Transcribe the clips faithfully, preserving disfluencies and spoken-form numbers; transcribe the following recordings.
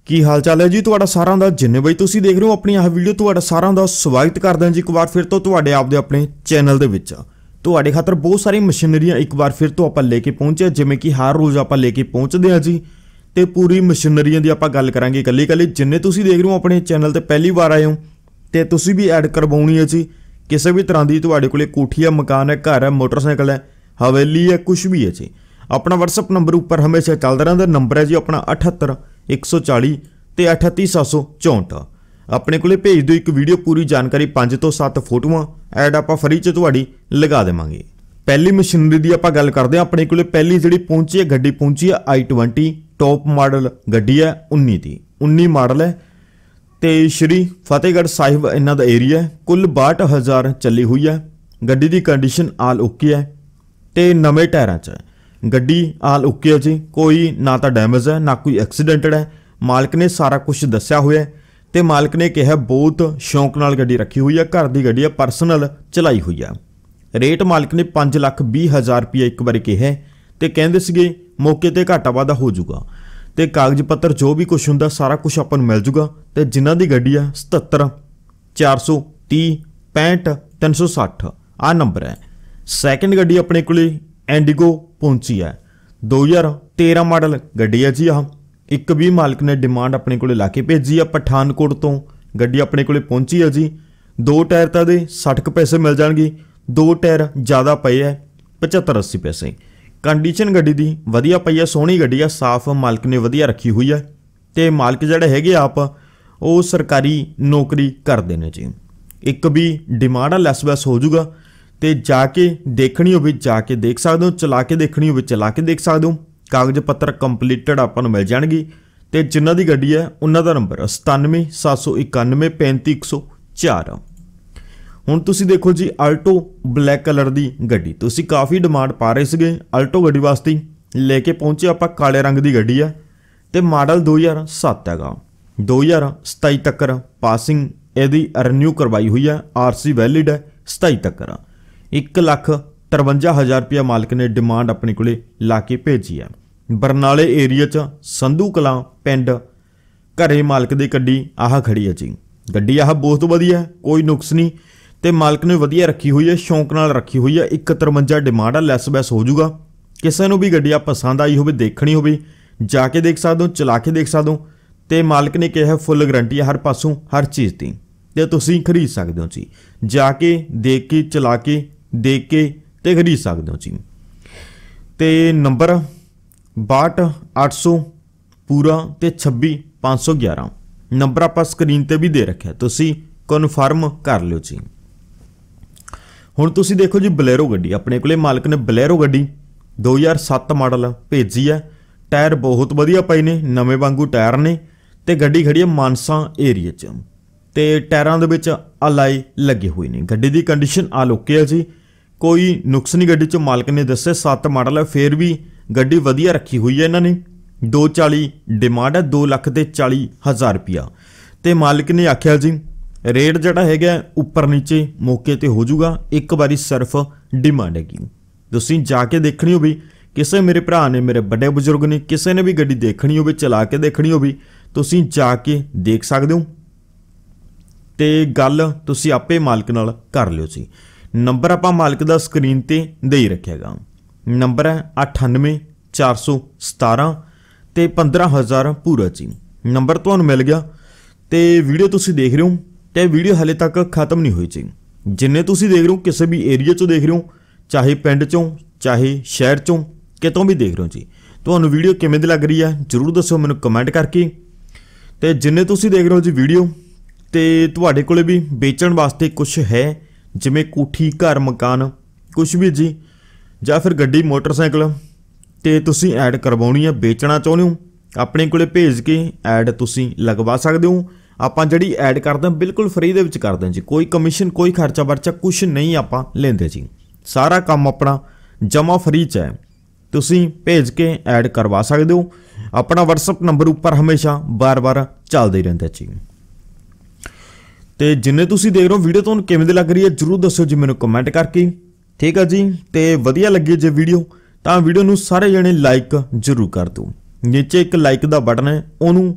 ਕੀ ਹਾਲ ਚਾਲ ਹੈ ਜੀ ਤੁਹਾਡਾ ਸਾਰਿਆਂ ਦਾ। ਜਿੰਨੇ ਬਈ ਤੁਸੀਂ ਦੇਖ ਰਹੇ ਹੋ ਆਪਣੀ ਆਹ ਵੀਡੀਓ, ਤੁਹਾਡਾ ਸਾਰਿਆਂ ਦਾ ਸਵਾਗਤ ਕਰਦੇ ਹਾਂ ਜੀ ਇੱਕ ਵਾਰ ਫਿਰ ਤੋਂ ਤੁਹਾਡੇ ਆਪ ਦੇ ਆਪਣੇ ਚੈਨਲ ਦੇ ਵਿੱਚ। ਤੁਹਾਡੇ ਖਾਤਰ ਬਹੁਤ ਸਾਰੀ ਮਸ਼ੀਨਰੀਆਂ ਇੱਕ ਵਾਰ ਫਿਰ ਤੋਂ ਆਪਾਂ ਲੈ ਕੇ ਪਹੁੰਚੇ, ਜਿਵੇਂ ਕਿ ਹਰ ਰੋਜ਼ ਆਪਾਂ ਲੈ ਕੇ ਪਹੁੰਚਦੇ ਹਾਂ ਜੀ। ਤੇ ਪੂਰੀ ਮਸ਼ੀਨਰੀਆਂ ਦੀ ਆਪਾਂ ਗੱਲ ਕਰਾਂਗੇ ਇਕੱਲੀ ਇਕੱਲੀ। ਜਿੰਨੇ ਤੁਸੀਂ ਦੇਖ ਰਹੇ ਹੋ ਆਪਣੇ ਚੈਨਲ ਤੇ ਪਹਿਲੀ ਵਾਰ ਆਏ ਹੋ ਤੇ ਤੁਸੀਂ ਵੀ ਐਡ ਕਰਵਾਉਣੀ ਹੈ ਜੀ ਕਿਸੇ ਵੀ ਤਰ੍ਹਾਂ ਦੀ, ਤੁਹਾਡੇ ਕੋਲੇ ਕੋਠੀ ਹੈ, ਮਕਾਨ ਹੈ, घर है, मोटरसाइकिल है, हवेली है, कुछ भी है जी, अपना WhatsApp नंबर उपर हमेशा चलता रहता। नंबर है जी अपना अठहत्तर एक सौ चाली तो अठत्ती सत्त सौ चौंठ। अपने को भेज दो एक वीडियो, पूरी जानकारी, पाँच तो सत्त फोटोआं ऐड आप फ्री च तुहाडी लगा देवांगे। पहली मशीनरी की आप गल करते हैं। अपने को पहली जी पहुंची है गड्डी पहुंची है आई ट्वेंटी टॉप मॉडल गड्डी है, उन्नी की उन्नी मॉडल है तो श्री फतेहगढ़ साहिब इन्हों का एरिया है। कुल बाहठ हज़ार चली हुई है। गड्डी की कंडीशन आल ओके है तो नवे टायरों च है। गड्डी आल ओके है जी, कोई ना तो डैमेज है ना कोई एक्सीडेंटड है। मालिक ने सारा कुछ दस्या हुआ है तो मालिक ने कहा बहुत शौक नाल गड्डी रखी हुई है, घर की गड्डी है, परसनल चलाई हुई है। रेट मालिक ने पाँच लख भी हज़ार रुपया एक बार कहा तो कहते थे मौके पर घाटा वाधा हो जूगा तो कागज पत्र जो भी कुछ होंगे सारा कुछ अपन मिल जूगा। तो जिन्हों की गड्डी है सतहत्तर चार सौ तीह पैंठ तीन सौ सठ आ नंबर है। सैकेंड गड्डी अपने को एंडिगो पहुंची है, दो हज़ार तेरह मॉडल गड्डी है जी। आ एक भी मालिक ने डिमांड अपने को ला के भेजी है। पठानकोट तो गड्डी अपने को पहुंची है जी। दो टायर तो दे सठ क पैसे मिल जाएंगे, दो टायर ज़्यादा पे है पचहत्तर अस्सी पैसे। कंडीशन गड्डी की वधिया पई है, सोहनी गड्डी है, साफ मालिक ने वधिया रखी हुई है। तो मालिक जिहड़े हैगे आप वो सरकारी नौकरी करते हैं जी। एक भी डिमांड लैस वैस हो जूगा तो जाके देखनी हो जाके देख सकते हो, चला के देखनी हो चला के देख सकते हो। कागज पत्र कंप्लीटेड आपको मिल जाएगी। तो जिन्हों की गड्डी है उन्हों का नंबर सतानवे सत्त सौ इक्यानवे पैंती एक सौ चार। हुण तुसी देखो जी अल्टो ब्लैक कलर की गड्डी, तुसी काफ़ी डिमांड पा रहे थे अल्टो गड्डी वास्ते, लेके पहुंचे आप काले रंग की गड्डी है तो मॉडल दो हज़ार सत्त है। दो हज़ार सताई तक पासिंग यदि रिन्यू करवाई हुई है, आर सी वैलिड है सताई तक। एक लख तरवंजा हज़ार रुपया मालिक ने डिमांड अपने को ला के भेजी है। बरनाले एरिया च संधू कलां पिंड घरे मालिक की गड्डी आह खड़ी है जी। गड्डी आह बहुत वधिया है, कोई नुक्स नहीं तो मालिक ने वधिया रखी हुई है, शौक नाल रखी हुई है। एक तरवंजा डिमांड है, लैस वैस हो जूगा। किसी को भी गड्डी पसंद आई हो देखनी हो जाके देख सकते हो, चला के देख सकते हो। तो मालिक ने कहा फुल गारंटी है हर पासों हर चीज़ की, तो तुसीं खरीद सकते हो जी। जाके देख के चला के देख के तो खरीद सकते हो जी। तो नंबर बाहठ अठ सौ पूरा तो छब्बी पाँच सौ ग्यारह नंबर आप स्क्रीन पर भी दे रखा, तुसीं कन्फर्म कर लो जी। हुण तुसीं देखो जी बलैरो गड्डी अपने को मालिक ने बलैरो गड्डी दो हज़ार सत्त मॉडल भेजी है। टायर बहुत वधिया पए ने, नवे वांगू टायर ने। तो गड्डी खड़ी है मानसा एरिए च ते टायरां दे विच अलाई लगे हुए ने। गड्डी की कंडीशन आल ओके है जी, कोई नुक्स नहीं गड्डी च। मालिक ने दस्से सत्त मॉडल है, फिर भी गड्डी वधिया रखी हुई है इन्होंने। दो चाली डिमांड है, दो लख ते चाली हज़ार रुपया। तो मालिक ने आख्या जी रेट जिहड़ा हैगा उपर नीचे मौके ते हो जूगा, एक बारी सिर्फ डिमांड हैगी। तुसीं जाके देखनी हो किसे मेरे भरा ने, मेरे बड़े बजुर्ग ने, किसी ने भी गड्डी देखनी हो चला के देखनी हो तुसीं जाके देख सकते हो। तो गल तुसीं आपे मालिक नाल कर लियो जी। नंबर आपां मालिक दा स्क्रीन ते दे ही रखेगा। नंबर है अठानवे चार सौ सतारह तो पंद्रह हज़ार पूरा जी। नंबर तुहानूं मिल गया। तो वीडियो तुसीं देख रहे हो तो वीडियो हाले तक खत्म नहीं हुई जी। जिन्ने तुसीं देख रहे हो किसी भी एरिए चों देख रहे हो, चाहे पिंड चों चाहे शहर चों कितों भी देख रहे हो जी। तुहानूं वीडियो किवें दी लग रही है जरूर दसो मैनूं कमेंट करके। तो जिन्ने तुसीं देख रहे हो जी वीडियो तो तुहाडे कोले भी बेचण वास्ते कुछ है, जिवें कोठी घर मकान कुछ भी जी, जां फिर गड्डी मोटरसाइकिल तो तुसीं ऐड करवाउणी है, बेचना चाहुंदे हो, अपने कोले भेज के ऐड तुसीं लगवा सकते हो। आपां जिहड़ी ऐड करदे बिल्कुल फ्री दे विच करदे जी, कोई कमीशन कोई खर्चा वर्चा कुछ नहीं आपां लैंदे जी। सारा काम अपना जमा फ्री च है, तुसीं भेज के ऐड करवा सकते हो। अपना WhatsApp नंबर उपर हमेशा बार बार चलदा ही रहिंदा जी। तो जिन्ने तुसीं देख रहे हो वीडियो तुहानूं किवें दी लग रही है जरूर दस्सो जी मैनूं कमेंट करके, ठीक है जी। तो वधिया लगी जे वीडियो तो वीडियो नूं सारे जणे लाइक जरूर कर दो। नीचे एक लाइक का बटन है, उन्होंने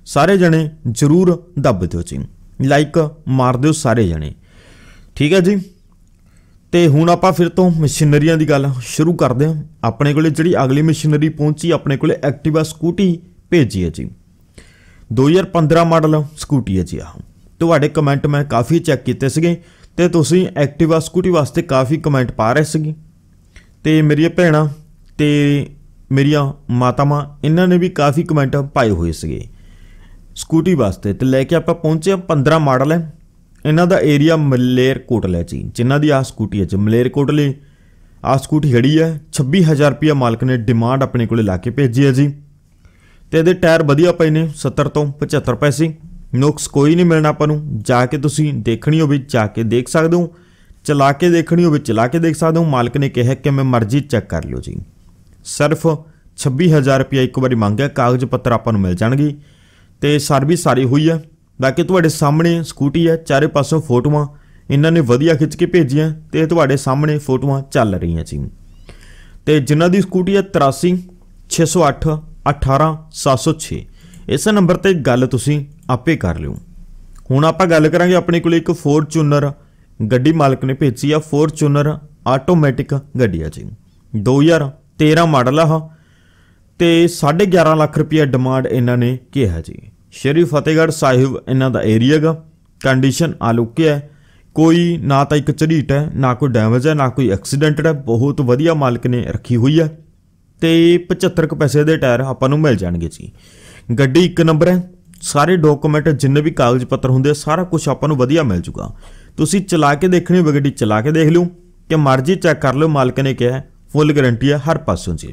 सारे जने जरूर दब दिओ जी, लाइक मार दिओ सारे जने, ठीक है जी। तो हुण आपां फिर तो मशीनरियां दी गल शुरू करते हैं। अपने कोले जिहड़ी अगली मशीनरी पहुंची अपने कोले एक्टिवा स्कूटी भेजी है जी, दो हज़ार पंद्रह मॉडल स्कूटी है जी। आ तुहाडे कमेंट मैं काफ़ी चैक कीते सीगे ते तुसीं एक्टिवा स्कूटी वास्ते काफ़ी कमेंट पा रहे सीगे ते मेरियां भैणां ते मेरियां मातावां इन्हां ने भी काफ़ी कमेंट पाए हुए सीगे स्कूटी वास्ते। तो लैके आपां पहुंचे पंद्रह मॉडल है। इन्हां दा एरिया मलेरकोटला जी, जिन्हां दी आ स्कूटी है जी मलेरकोटले आ स्कूटी खड़ी है। छब्बी हज़ार रुपया मालक ने डिमांड अपने को ला के भेजी है जी। तो ये टायर वधिया पे ने सत्तर तो पचहत्तर पैसे, नुक्स कोई नहीं मिलना अपन जाके तुसी देखनी हो भी जाके देख सकते हो, चला के देखनी हो भी चला के देख सकते हो। मालिक ने कहा कि मैं मर्जी चेक कर लियो जी। सिर्फ छब्बी हज़ार रुपया एक बार मंगया, कागज पत्र अपन मिल जाएगी तो सर्विस सारी हुई है। बाकी तुहाडे सामने स्कूटी है, चारे पासों फोटोआं इन्हां ने वधिया खिंच के भेजियां ते तुहाडे सामने फोटोआं चल रही हैं जी। तो जिन्हां दी स्कूटी है तिरासी छे सौ अठ अठारह सात सौ छे, इस नंबर ते गल तुसीं आपे कर लिओ। हुण आपां गल करांगे अपने कोल एक फॉर्चूनर गड्डी मालक ने भेजी आ, फॉर्चूनर आटोमैटिक गड्डी है जी, दो हज़ार तेरह मॉडल आ ते साढ़े ग्यारह लाख रुपया डिमांड इन्हां ने कहा जी। श्री फतेहगढ़ साहिब इन्हां दा एरिया गा, कंडीशन आलुके है, कोई ना तो एक झरीट है ना कोई डैमेज है ना कोई एक्सीडेंट है, बहुत वधिया मालक ने रखी हुई है। तो पचहत्तर क पैसे के टायर आपां नूं मिल जाएंगे जी। गड्डी एक नंबर है, सारे डॉकूमेंट जिन्ने भी कागज पत्र होंगे सारा कुछ आपां नूं वधिया मिल जूगा। तुसीं चला के देखनी हो गड्डी चला के देख लो कि मर्जी चेक कर लो, मालिक ने कहा फुल गारंटी है हर पासों जी।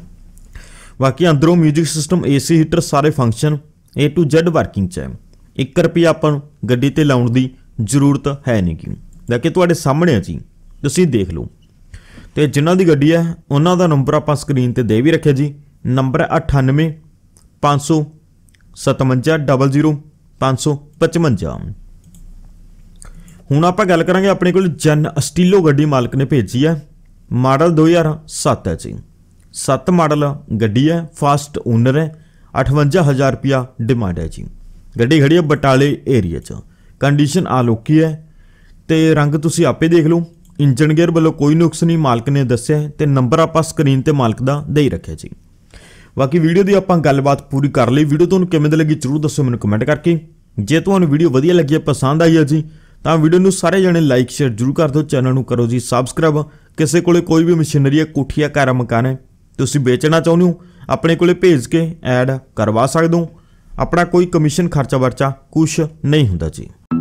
बाकी अंदरों music system A C heater सारे function A to Z working च है। एक रुपया आपां नूं गड्डी ते लाउण दी जरूरत है नहीं कि बाकी तुहाडे सामने है जी, तुसीं देख लो। तो जिन्हां दी गड्डी है उन्हां दा नंबर आपां स्क्रीन ते दे भी रखे जी। नंबर है अठानवे पाँच सौ सतवंजा डबल जीरो पाँच सौ पचवंजा। हुण आपां गल करांगे अपने कोल जन स्टीलो गड्डी मालक ने भेजी है, मॉडल दो हज़ार सत्त है जी। सत्त मॉडल गड्डी है, फास्ट ओनर है, अठवंजा हज़ार रुपया डिमांड है जी। गड्डी खड़ी है बटाले एरिया च, कंडीशन आलोकी है तो रंग तुसीं आपे देख लो। इंजन गेयर वालों कोई नुक्स नहीं मालक ने दस्सिया है ते नंबर आपां स्क्रीन ते मालक दा दे ही रखिया जी। बाकी वीडियो की आपां गलबात पूरी कर ली। वीडियो तुहानूं किवें दी लगी जरूर दस्सो मैनूं कमेंट करके। जे तुहानूं वीडियो वधिया लगी पसंद आई है जी तो वीडियो नूं सारे जने लाइक शेयर जरूर कर दो, चैनल नूं करो जी सबसक्राइब। किसी कोले कोई भी मशीनरी है कोठी घर मकान है तुसीं बेचना चाहुंदे हो अपने कोले भेज के ऐड करवा सकदे हो। अपना कोई कमीशन खर्चा वर्चा कुछ नहीं हुंदा जी।